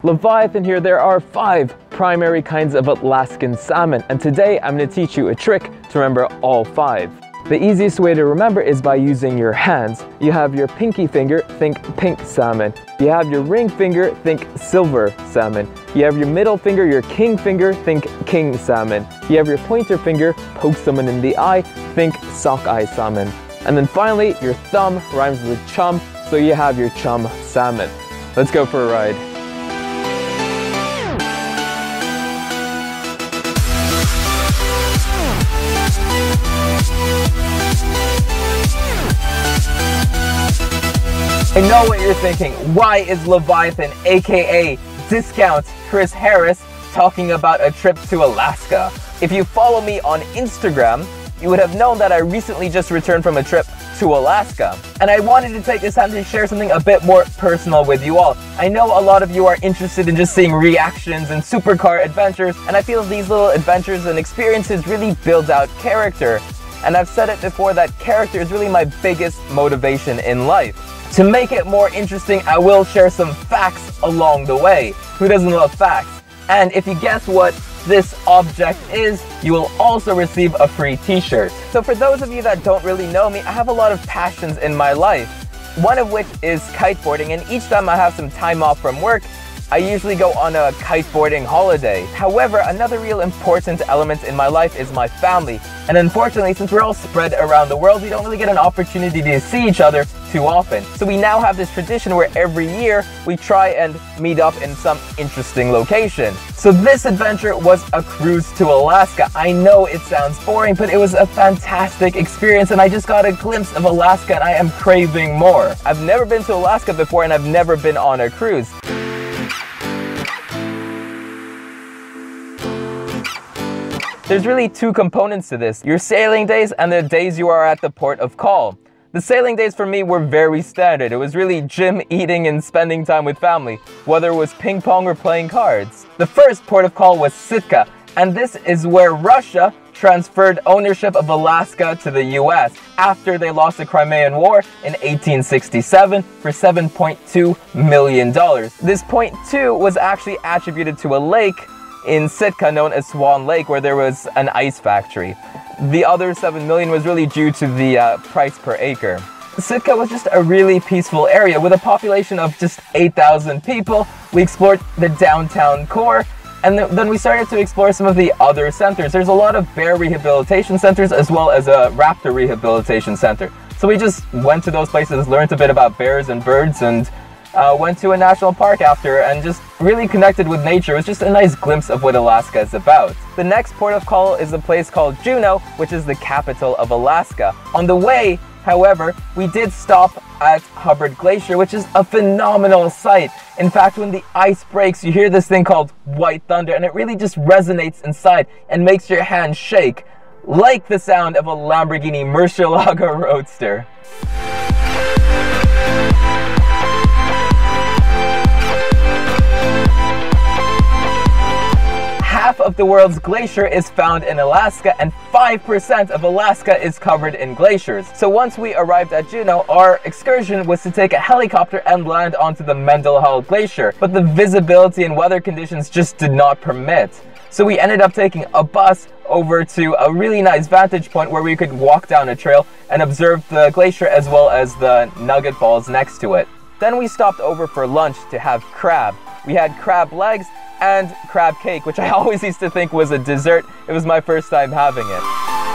Leviathan here, there are 5 primary kinds of Alaskan salmon, and today I'm going to teach you a trick to remember all 5. The easiest way to remember is by using your hands. You have your pinky finger, think pink salmon. You have your ring finger, think silver salmon. You have your middle finger, your king finger, think king salmon. You have your pointer finger, poke someone in the eye, think sockeye salmon. And then finally, your thumb rhymes with chum, so you have your chum salmon. Let's go for a ride. I know what you're thinking. Why is Leviathan, aka Discount Chris Harris, talking about a trip to Alaska? If you follow me on Instagram, you would have known that I recently just returned from a trip to Alaska. And I wanted to take this time to share something a bit more personal with you all. I know a lot of you are interested in just seeing reactions and supercar adventures, and I feel these little adventures and experiences really build out character. And I've said it before that character is really my biggest motivation in life. To make it more interesting, I will share some facts along the way. Who doesn't love facts? And if you guess what this object is, you will also receive a free t-shirt. So for those of you that don't really know me, I have a lot of passions in my life. One of which is kiteboarding, and each time I have some time off from work, I usually go on a kiteboarding holiday. However, another real important element in my life is my family. And unfortunately, since we're all spread around the world, we don't really get an opportunity to see each other too often. So we now have this tradition where every year we try and meet up in some interesting location. So this adventure was a cruise to Alaska. I know it sounds boring, but it was a fantastic experience, and I just got a glimpse of Alaska and I am craving more. I've never been to Alaska before, and I've never been on a cruise. There's really 2 components to this, your sailing days and the days you are at the port of call. The sailing days for me were very standard. It was really gym, eating, and spending time with family, whether it was ping pong or playing cards. The first port of call was Sitka, and this is where Russia transferred ownership of Alaska to the US after they lost the Crimean War in 1867 for $7.2 million. This .2 was actually attributed to a lake in Sitka known as Swan Lake, where there was an ice factory. The other 7 million was really due to the price per acre. Sitka was just a really peaceful area with a population of just 8,000 people. We explored the downtown core, and then we started to explore some of the other centers. There's a lot of bear rehabilitation centers as well as a raptor rehabilitation center. So we just went to those places, learned a bit about bears and birds, and went to a national park after and just really connected with nature. It was just a nice glimpse of what Alaska is about. The next port of call is a place called Juneau, which is the capital of Alaska. On the way, however, we did stop at Hubbard Glacier, which is a phenomenal sight. In fact, when the ice breaks, you hear this thing called white thunder, and it really just resonates inside and makes your hands shake, like the sound of a Lamborghini Murcielago Roadster. Half of the world's glacier is found in Alaska, and 5% of Alaska is covered in glaciers. So once we arrived at Juneau, our excursion was to take a helicopter and land onto the Mendenhall Glacier, but the visibility and weather conditions just did not permit. So we ended up taking a bus over to a really nice vantage point where we could walk down a trail and observe the glacier as well as the nugget balls next to it. Then we stopped over for lunch to have crab. We had crab legs and crab cake, which I always used to think was a dessert. It was my first time having it.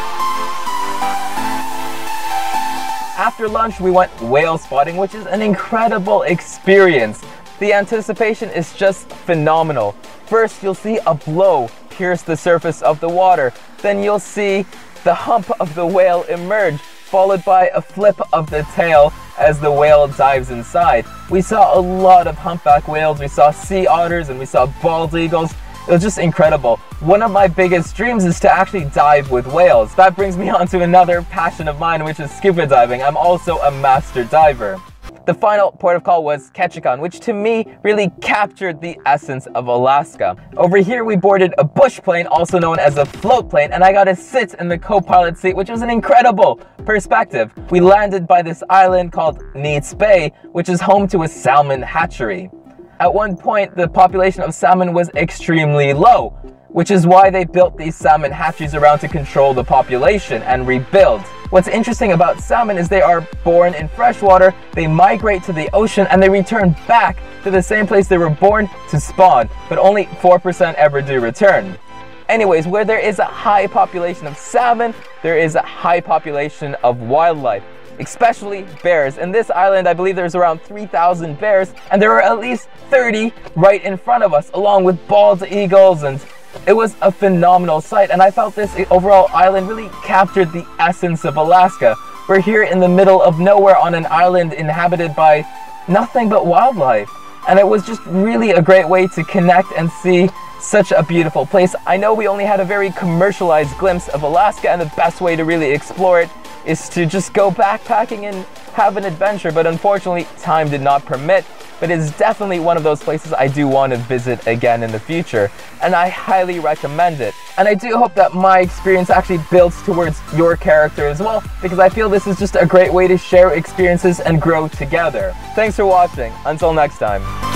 After lunch, we went whale spotting, which is an incredible experience. The anticipation is just phenomenal. First, you'll see a blow pierce the surface of the water. Then you'll see the hump of the whale emerge, followed by a flip of the tail as the whale dives inside. We saw a lot of humpback whales, we saw sea otters, and we saw bald eagles. It was just incredible. One of my biggest dreams is to actually dive with whales. That brings me on to another passion of mine, which is scuba diving. I'm also a master diver. The final port of call was Ketchikan, which to me really captured the essence of Alaska. Over here we boarded a bush plane, also known as a float plane, and I got to sit in the co-pilot seat, which was an incredible perspective. We landed by this island called Neats Bay, which is home to a salmon hatchery. At one point, the population of salmon was extremely low, which is why they built these salmon hatcheries around to control the population and rebuild. What's interesting about salmon is they are born in freshwater, they migrate to the ocean, and they return back to the same place they were born to spawn, but only 4% ever do return. Anyways, where there is a high population of salmon, there is a high population of wildlife, especially bears. In this island, I believe there's around 3,000 bears, and there are at least 30 right in front of us, along with bald eagles, and it was a phenomenal sight, and I felt this overall island really captured the essence of Alaska. We're here in the middle of nowhere on an island inhabited by nothing but wildlife, and it was just really a great way to connect and see such a beautiful place. I know we only had a very commercialized glimpse of Alaska, and the best way to really explore it is to just go backpacking and have an adventure, but unfortunately time did not permit. But it's definitely one of those places I do want to visit again in the future, and I highly recommend it. And I do hope that my experience actually builds towards your character as well, because I feel this is just a great way to share experiences and grow together. Thanks for watching. Until next time.